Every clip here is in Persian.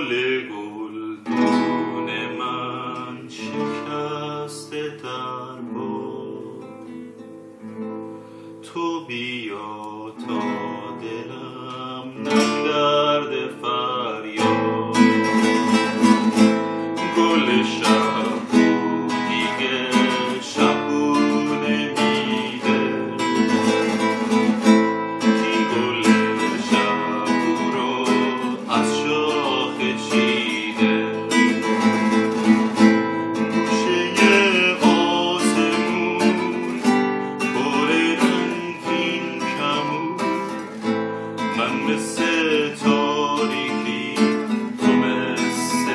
گلدون من شکسته در باد، تو بیا تا دلم نگرده فریاد. گل شبو دیگه شبو نمیده، این گل شبو رو از شاخه چیده. گوشه آسمون پر رنگین کمون، من مثل تاریکی تو مثل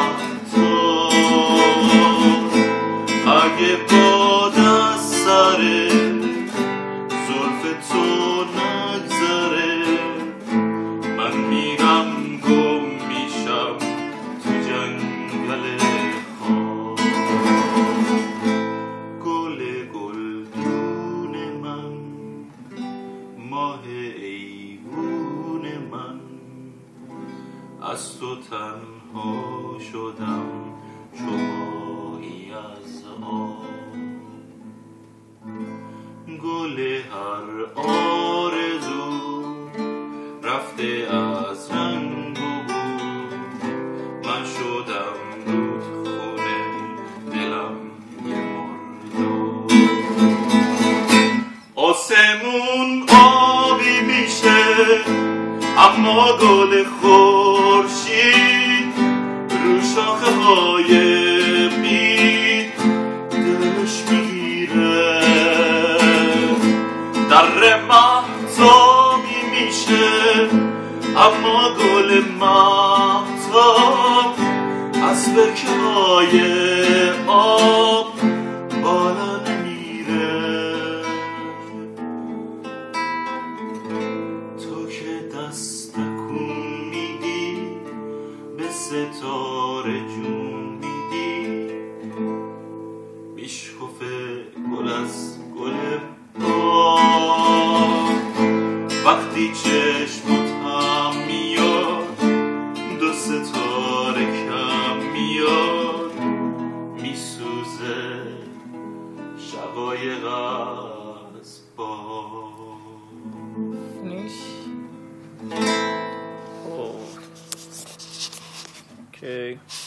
مهتاب. اگه باد از سر زلف تو نگذره، من میرم گم میشم تو جنگل خواب. گل گلدون من، ماه ایوون من، از تو تنها شدم چو ماهی از آب. گل هر آرزو رفته از رنگ و بو، من شدم رودخونه دلم یه مرداب. آسمون آبی میشه اما گل خورشید رو شاخه های بید دلش میگیره. در مهتابی میشه اما گل مهتاب از برکه های آب بالا نمیره. تو که دست تکون میدی به ستاره جون میدی، میشکفه گل از گل باغ. وقتی چشمت هم میاد دو ستاره کم میاد، میسوزه شقایق از باد. نیست. اوکی